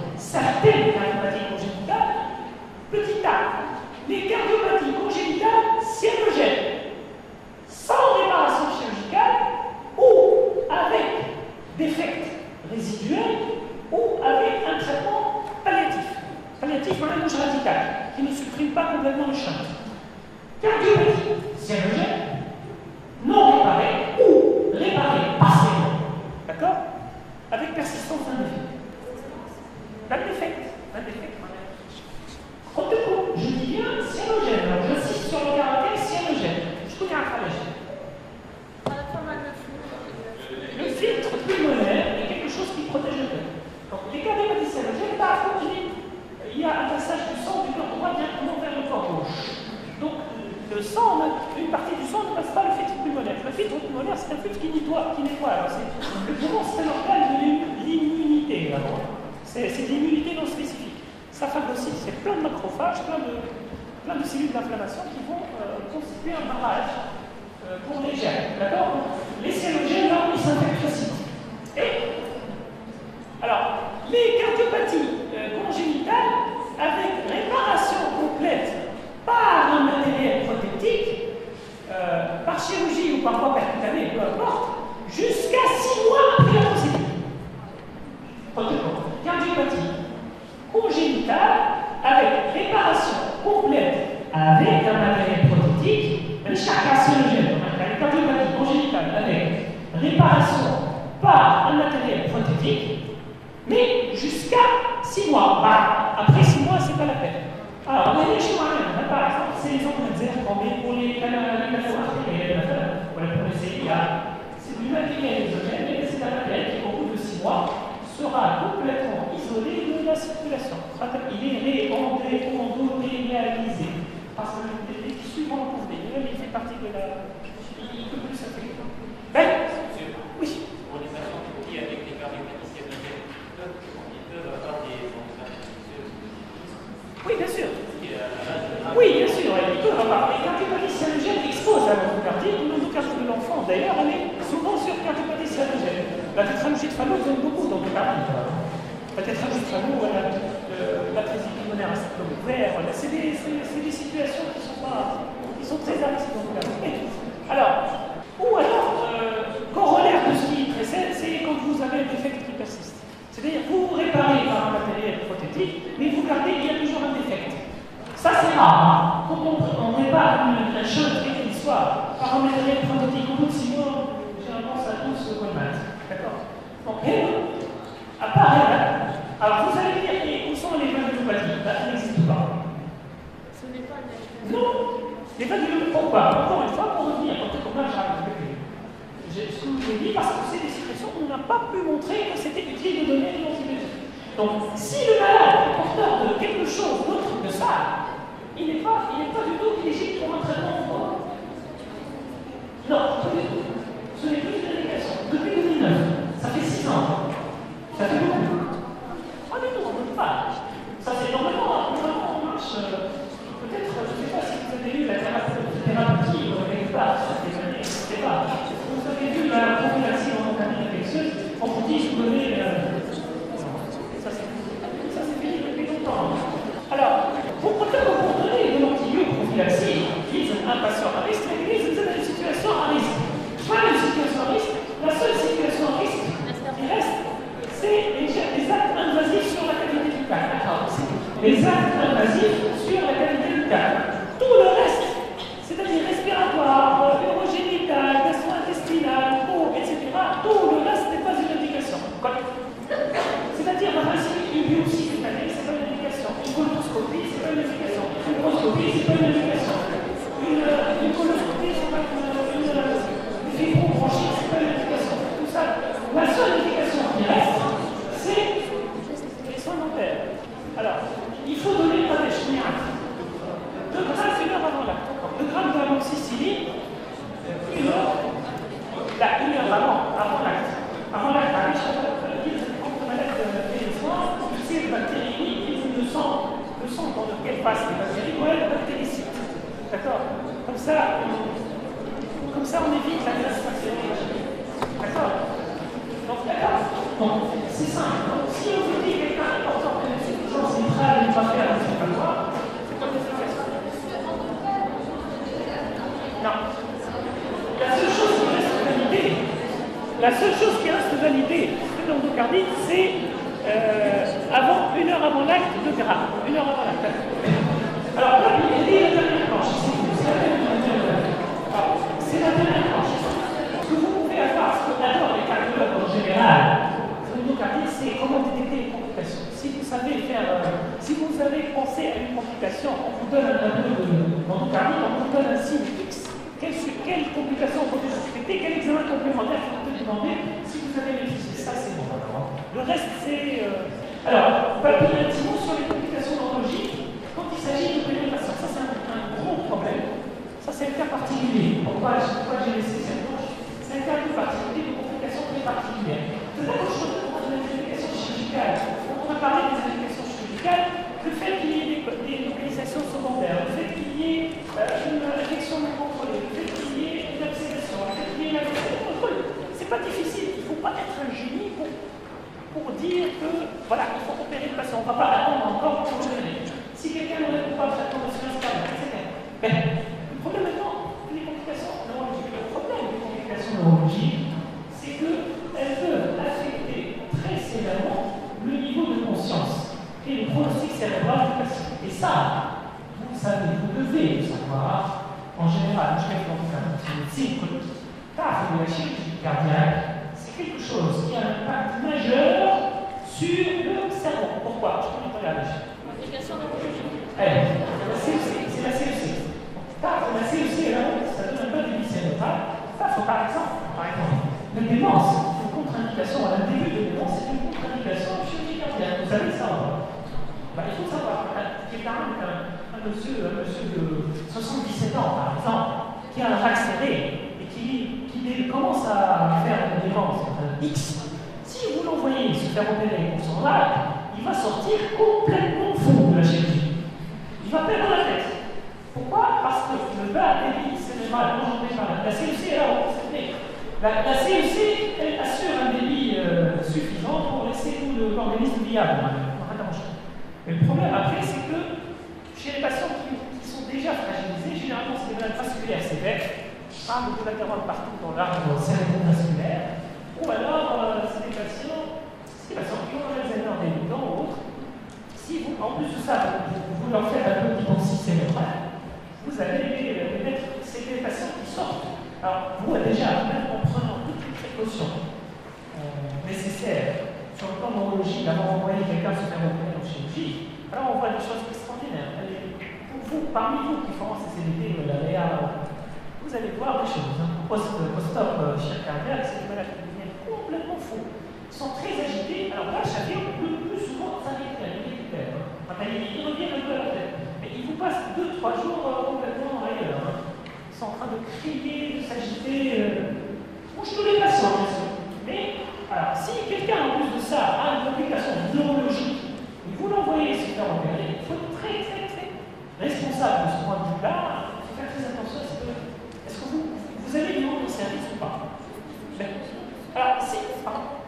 petit a, les cardiopathies congénitales siérogènes, sans réparation chirurgicale ou avec défects résiduels ou avec un traitement palliatif. Palliatif par la bouche radicale, qui ne supprime pas complètement le shunt. Cardiopathie siérogène, non réparée ou réparée partiellement. D'accord? Avec persistance d'un défect. Un défect. Je dis bien siérogène. Alors j'insiste sur le caractère siérogène. Je connais un phalagène. Le filtre pulmonaire est quelque chose qui protège le cœur. Donc les cardiopathies siérogènes, par contre, il y a un passage du sang du cœur droit directement vers le corps gauche. Donc le sang, une partie du sang ne passe pas le filtre pulmonaire. Le filtre pulmonaire, c'est un filtre qui nettoie. Alors, le poumon, c'est l'organe de l'immunité. C'est de l'immunité non spécifique. Ça phagocyte, c'est plein de macrophages, plein de cellules d'inflammation qui vont constituer un barrage pour les germes. D'accord? Les siérogènes, là, ils s'infectent facilement. Et alors, les cardiopathies congénitales, avec réparation complète par un matériel prothétique, par chirurgie ou par voie percutanée, peu importe, jusqu'à 6 mois après la procédure. Cardiopathie congénitale avec réparation complète avec un matériel prothétique, chaque carcinogène, cardiopathie congénitale avec réparation par un matériel prothétique, mais jusqu'à 6 mois. Après 6 mois, c'est pas la peine. Alors, on a des choix, par exemple, c'est les empreintes qu'on met pour les canaux artériels, pour les CIA. C'est du matériel exogène, mais c'est un matériel qui, au bout de 6 mois, sera complètement isolé de la circulation. Il est réendothélialisé. Parce que les tissus vont couvrir. Il fait partie de la. Il peut plus s'affecter. Oui. Pour les patients qui avec des cardiopathies siérogènes, ils peuvent avoir des infections. Oui, bien sûr. Oui, bien sûr. Ils peuvent avoir. Les cardiopathies siérogènes exposent à l'endocardie. L'endocardie de l'enfant, d'ailleurs, elle est souvent sur cardiopathie siérogène. La tétralogie de Fallot donne beaucoup d'endocardie. La tétralogie de Fallot, l'atrésie pulmonaire à symptôme ouvert, c'est des situations qui sont très à risque d'endocardie. Alors, corollaire de ce qui précède, c'est quand vous avez un défect qui persiste. C'est-à-dire, vous réparez par un matériel prothétique, mais vous gardez, il y a toujours un défect. Ça, c'est rare. Quand on répare un shunt, quel qu'il soit, par un matériel prothétique, au bout de 6 mois, généralement, ça pousse au Walmart. D'accord? Donc, à part elle, alors vous allez dire, où sont les valvulopathies? Elles n'existent pas. Ce n'est pas une. Non! Les valvulopathies, pourquoi? Encore une fois, pour revenir, comme là, j'arrive. Ce que je vous ai dit, parce que c'est des situations où on n'a pas pu montrer que c'était utile de donner des antibiotiques. Donc, si le malade est porteur de quelque chose d'autre que ça, il n'est pas du tout éligible pour un traitement fort. Non, pas du tout. Ce n'est plus une indication. Depuis 2009, ça fait 6 ans. Ça fait beaucoup. Ah mais non, on ne peut pas. Ça c'est normalement on marche. Peut-être, je ne sais pas si vous avez lu la thérapie quelque part, ça fait années, je ne sais pas. Vous avez vu la prophylaxie en cabinet infectieuse, on vous dit je vous donnez. Ça c'est fini depuis longtemps. Alors, pour donner de l'antibio-prophylaxie, ils ont un patient à risque, mais ils ont une situation à risque. Pas une situation à risque, la seule situation à risque qui reste, c'est les actes invasifs sur la cavité buccale. Les actes invasifs sur la cavité buccale. Tout le reste, c'est-à-dire respiratoire, urogénital, gastro-intestinal, peau, etc., tout le reste n'est pas une indication. C'est-à-dire, par principe, une biopsie cutanée, ce n'est pas une indication. Une colposcopie, ce n'est pas une indication. Une fibroscopie, ce n'est pas une indication. Une coloscopie, ce n'est pas une fibrobronchite, ce n'est pas une indication. Tout ça, la seule indication qui reste, c'est néfastes, des bactéries, ou des bactéricides. D'accord? Comme ça, on évite la graisse bactérienne. D'accord? Donc, d'accord. Donc, c'est simple. Donc, si on vous dit quelqu'un est important que l'insuffisance mitrale ne va faire un petit peu quoi, c'est comme des explications. Non. La seule chose qui reste validée de l'endocardite, c'est avant 1 heure avant l'acte de gras. 1 heure avant l'acte. Alors, là, il y a la dernière planche. C'est la dernière planche. Ce que vous pouvez avoir, ce que d'abord les cardiologues en général, l'endocardite, c'est comment détecter les complications. Si vous savez penser à une complication, on vous donne un tableau d'endocardite, on vous donne un signe X. Quelles complications vous devez suspecter, quel examen complémentaire vous devez demander si vous avez maîtrisé ça, c'est bon. Le reste, c'est. Alors, papier intimo sur les complications neurologiques, quand il s'agit de pénétration, ça c'est un gros problème. Ça c'est un cas particulier. Pourquoi j'ai laissé cette planche? C'est un cas plus particulier de complications très particulières. C'est la même chose pour les indications chirurgicales. Quand on a parlé des indications chirurgicales, le fait qu'il y ait des localisations secondaires, le fait qu'il y ait une injection non contrôlée, le fait qu'il y ait une abcédation, le fait qu'il y ait une contrôle, c'est pas difficile. Il ne faut pas être un génie pour dire que, voilà, il faut opérer le patient. On ne va pas attendre encore pour opérer. Si quelqu'un ne répond pas au traitement de science, etc. Mais le problème maintenant, les complications neurologiques. Le problème des complications neurologiques, c'est qu'elles peuvent affecter très sévèrement le niveau de conscience et le pronostic cérébral du patient. Et ça, vous savez, vous devez le savoir, en général, je vais vous faire un signe que la chirurgie cardiaque, c'est quelque chose qui a un impact majeur sur le cerveau. Pourquoi? Je peux regarder. Complication neurologique. C'est la CEC. La CEC, là, ça donne un peu de vie cérébrale. Par exemple, la démence, c'est une contre-indication. À un début de démence, c'est une contre-indication en chirurgie cardiaque. Vous savez ça, il faut savoir. Quelqu'un, un monsieur de 77 ans, par exemple, qui a un accéléré et qui commence à faire une démence X. Si vous l'envoyez se faire opérer pour son âge, il va sortir complètement fou de la chirurgie. Il va perdre la tête. Pourquoi? Parce que le bas débit cérébral engendré par la CEC est là, la CEC, elle assure un débit suffisant pour laisser tout l'organisme viable. Mais le problème après, c'est que chez les patients qui sont déjà fragilisés, généralement c'est des malades vasculaires sévères, de collatérales partout dans l'arbre cérébro-vasculaire, ou alors c'est des patients qui ont un Alzheimer débutant ou autre. Si vous, en plus de ça, vous leur faites un petit pensée cérébral, vous allez les mettre, c'est des patients qui sortent. Alors, vous, déjà, même en prenant toutes les précautions nécessaires sur le plan neurologique, avant d'envoyer quelqu'un se faire opérer en chirurgie, alors on voit des choses extraordinaires. Pour vous, parmi vous qui font CCDT ou la REA, vous allez voir des choses. Post-op chirurgie cardiaque, c'est des malades qui deviennent complètement fous. Ils sont très agités. Alors là, chacun, le plus souvent, ça récupère. Ils reviennent un peu à la tête. Mais ils vous passent 2-3 jours complètement ailleurs. Ils sont en train de crier, de s'agiter. Bouge tous les patients, bien sûr. Mais, alors, si quelqu'un, en plus de ça, a une complication neurologique, et vous l'envoyez se faire opérer, il faut être très, très, très responsable de ce point de vue-là. Il faut faire très attention à ce que. Est-ce que vous avez du monde de service ou pas? Alors, si. Pardon.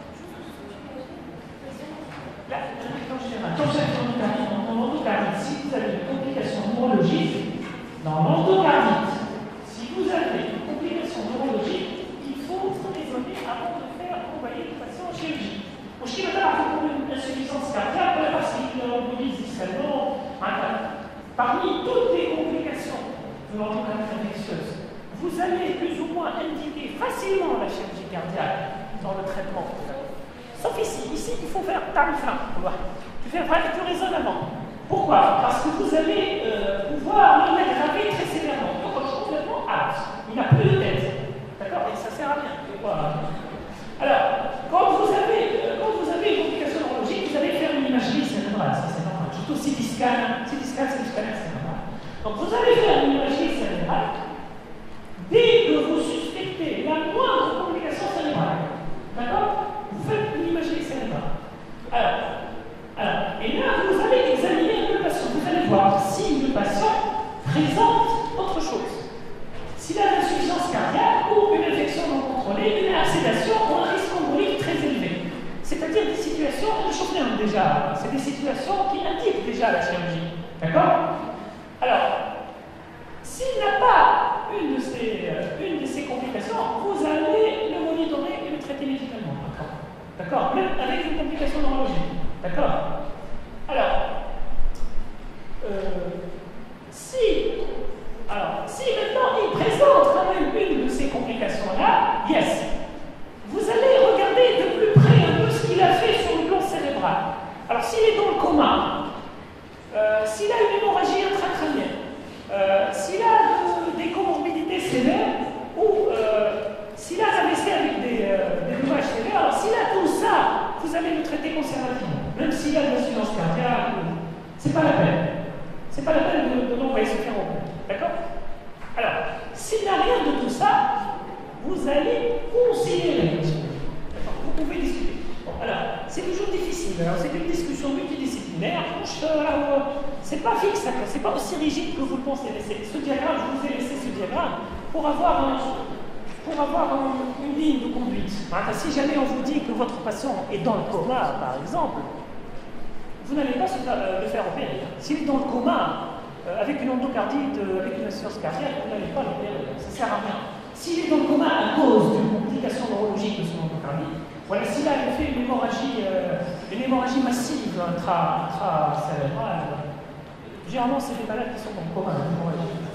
Là, quand j'ai en endocardite, si vous avez une complication neurologique, dans l'endocardite, si vous avez une complication neurologique, il faut se raisonner avant de faire envoyer le patient en chirurgie. Au schéma pour une insuffisance cardiaque, parce qu'il mobilise discrètement. Parmi toutes les complications de l'endocardite infectieuse, vous allez plus ou moins indiquer facilement la chirurgie cardiaque dans le traitement. Sauf ici, il faut faire tarifin. Tu fais fracture raisonnement. Pourquoi? Parce que vous allez pouvoir l'aggraver très sévèrement. Donc, complètement out. Il n'a plus de tête. D'accord? Et ça ne sert à rien. Alors, quand vous avez une complication neurologique, vous allez faire une imagerie cérébrale. Ça, c'est normal. Surtout CT scan, c'est du scanner cérébral. Donc, vous allez faire une imagerie cérébrale dès que vous suspectez la moindre complication cérébrale. D'accord? Vous faites une imagerie cérébrale. Alors, et là, vous allez examiner le patient. Vous allez voir si présente autre chose. S'il a une insuffisance cardiaque ou une infection non contrôlée, une accédation ou un risque embolique très élevé. C'est-à-dire des situations, déjà, c'est des situations qui indiquent déjà la chirurgie. D'accord? Alors, s'il n'a pas une de ces complications, vous allez le monitorer et le traiter médicalement. D'accord? Même avec une complication neurologique. D'accord? Alors, si maintenant il présente quand même une de ces complications-là, yes, vous allez regarder de plus près un peu ce qu'il a fait sur le plan cérébral. Alors, s'il est dans le coma, s'il a une hémorragie intracrânienne, s'il a des comorbidités sévères ou s'il a un AVC avec des dommages sévères, alors s'il a tout ça, vous allez le traiter conservativement. Même s'il a de l'insuffisance cardiaque, c'est pas la peine. C'est pas la peine de l'envoyer se faire opérer. D'accord? Alors, s'il n'a rien de tout ça, vous allez considérer. Vous pouvez discuter. Bon, alors, c'est toujours difficile. Alors, c'est une discussion multidisciplinaire. C'est pas fixe, c'est pas aussi rigide que vous le pensez. Ce diagramme, je vous ai laissé ce diagramme pour avoir une ligne de conduite. Si jamais on vous dit que votre patient est dans le coma, par exemple, vous n'allez pas le faire opérer. S'il est dans le coma, avec une endocardite, avec une insuffisance cardiaque, vous n'allez pas l'opérer. Ça ne sert à rien. S'il est dans le coma à cause d'une complication neurologique de son endocardite, voilà, s'il a fait une hémorragie massive intracérébrale, généralement c'est des malades qui sont dans le coma, une hémorragie.